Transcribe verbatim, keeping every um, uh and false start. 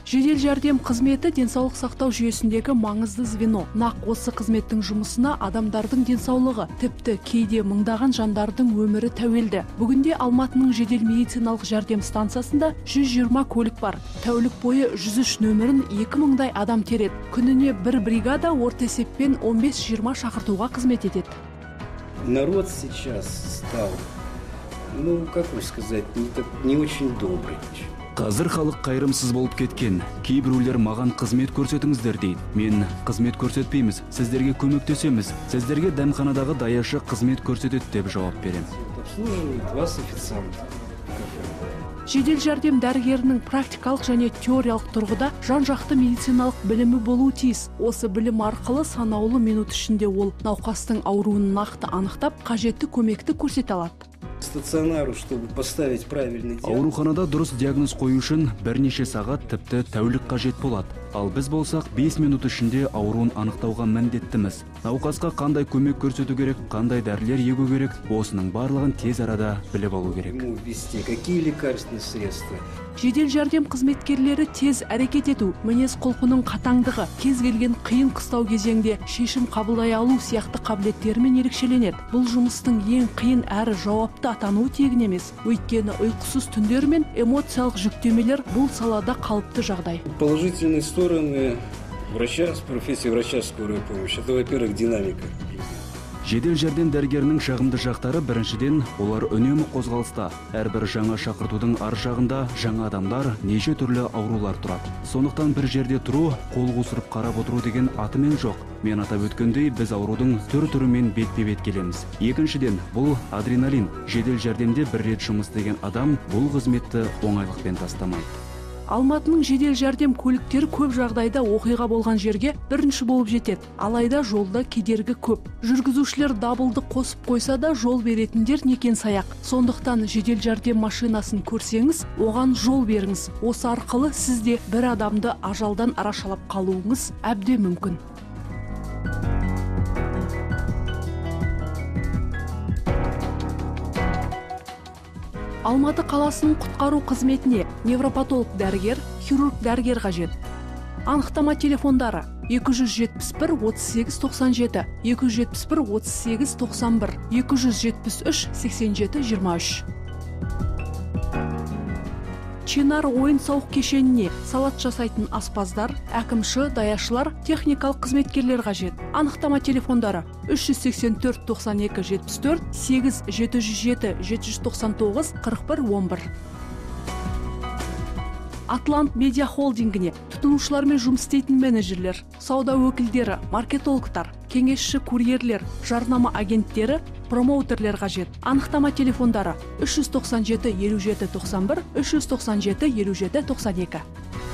Жедел жәрдем қызметі денсаулық сақтау жүйесіндегі маңызды звено. Нақ осы қызметтің жұмысына адамдардың денсаулығы, тіпті кейде мыңдаған жандардың өмірі тәуелді. Бүгінде Алматының жедел медициналық жәрдем станциясында жүз жиырма көлік бар. Тәулік бойы жүз үш нөмірін екі мыңдай адам тереді. Күніне бір бригада орта есеппен он бес жиырма шақыртуға қызмет етеді. Народ сейчас стал, ну, как вам сказать, не, так, не очень добрый. Қазір халық қайрымсыз болып кеткен. Кейбіреулер маған қызмет көрсетіңіздер дейді. Мен қызмет көрсетпейміз, сіздерге көмектесеміз. Сіздерге дәмханадағы даяшы қызмет көрсетеді деп жауап берем. Обслуживает вас официант. Жедел жәрдем дәрігерінің практикалық және теориялық тұрғыда жан-жақты медициналық білімі болуы тиіс. Осы білім арқылы санаулы минут ішінде ол науқастың ауруын нақты анықтап, қажетті көмекті көрсете алады. Стационару, чтобы поставить правильный диагноз. Ауруханада дұрыс диагноз қою үшін бірнеше сағат, тіпті тәулік қажет болады. Ал біз болсақ бес минут ішінде ауруын анықтауға міндеттіміз. Науқасқа қандай көмек көрсету керек, қандай дәрілер егу керек, осының барлығын тез арада біліп алу керек. Ему ввести какие лекарственные средства. Жедел жәрдем қызметкерлері тез әрекет ету, мінез құлқының қатаңдығы, кез келген қиын қыстау кезеңде шешім қабылдай алу сияқты қабілеттерімен ерекшеленеді. Бұл жұмыстың ең қиын әрі жауапты атануы тегін емес. Өйткені ұйқысыз түндер мен эмоциялық жүктемелер бұл салада қалыпты жағдай. Положительные стороны врача, с профессией врача скорой помощи. Это, во-первых, динамика. Жедел жәрдем дәрігерінің жағымды жақтары біріншіден олар үнемі қозғалыста. Әрбір жаңа шақыртудың ар жағында жаңа адамдар, неше түрлі аурулар тұрады. Сондықтан бір жерде тұру, қол қусырып қарап отыру деген атымен жоқ. Мен атап өткендей, біз аурудың түр-түрімен бетпе-бет келеміз. Екіншіден, бұл адреналин. Жедел жәрдемде бір рет жұмыс істеген адам бұл қызметті оңайлықпен тастамайды. Алматының жедел жәрдем көліктері көп жағдайда оқиға болған жерге бірінші болып жетеді. Алайда жолда кедергі көп. Жүргізушілер дабылды қосып қойса да жол беретіндер некен саяқ. Сондықтан жедел жәрдем машинасын көрсеңіз, оған жол беріңіз. Осы арқылы сізде бір адамды ажалдан арашалап қалуыңыз әбден мүмкін. Алматы қаласының құтқару қызметіне невропатолог дәрігер, хирург дәрігер қажет. Анықтама телефондары екі жүз жетпіс бір отыз сегіз тоқсан жеті, екі жүз жетпіс бір отыз сегіз тоқсан бір, екі жүз жетпіс үш сексен жеті жиырма үш. Чинар ойын-сауық кешеніне салат жасайтын аспаздар, әкімші, даяшылар, техникалық қызметкерлер қажет. Анықтама телефондары үш жүз сексен төрт тоқсан екі жетпіс төрт, сегіз жеті жүз жеті жеті жүз тоқсан тоғыз қырық бір он бір. Атлант медиа холдингіне тұтынушылармен жұмыс істейтін менеджерлер, сауда өкілдері, маркетологтар, кеңесші курьерлер, жарнама агенттері, промоутерлер қажет. Анықтама телефондары үш жүз тоқсан жеті елу жеті тоқсан бір, үш жүз тоқсан жеті елу жеті тоқсан екі.